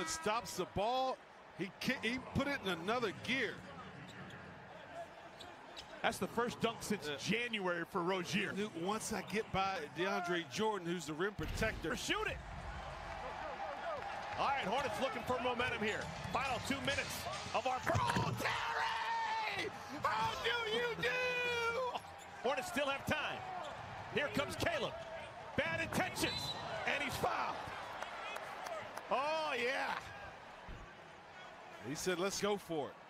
and stops the ball. He put it in another gear. That's the first dunk since January for Rozier. Once I get by DeAndre Jordan, who's the rim protector. Shoot it. All right, Hornets looking for momentum here. Final 2 minutes of our... Oh, Terry! How do you do? Hornets still have time. Here comes Caleb. Bad intentions. And he's fouled. Oh, yeah. He said, let's go for it.